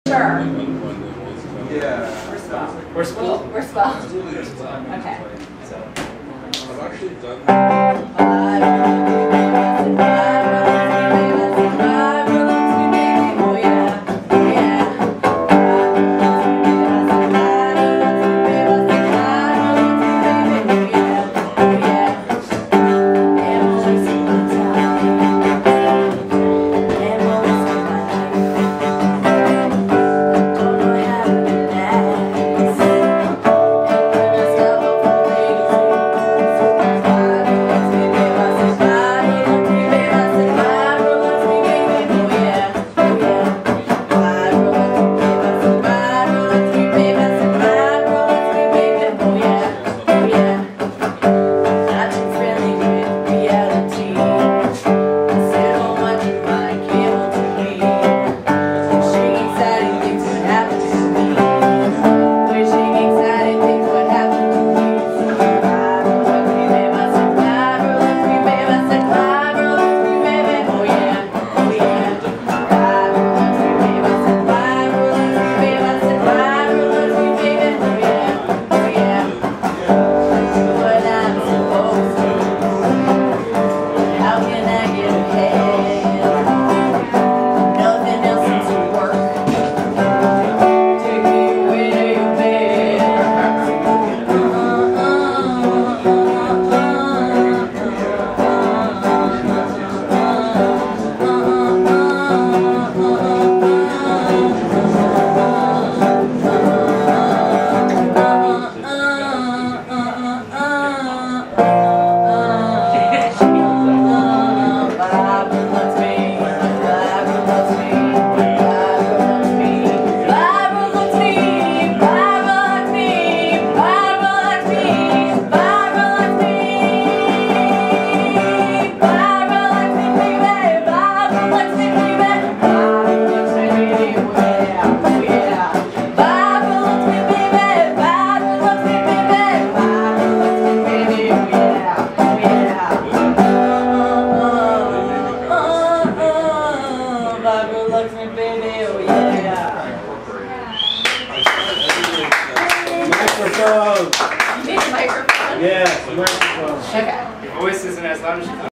Sure. Yeah. We're Swell. We're Swell. We're Swell. Absolutely. Okay. I've actually done that. Swell-Vibrolux Me, baby, oh yeah. Microphone! You need a microphone? Yes, microphone. Okay. Your voice isn't as loud as you thought.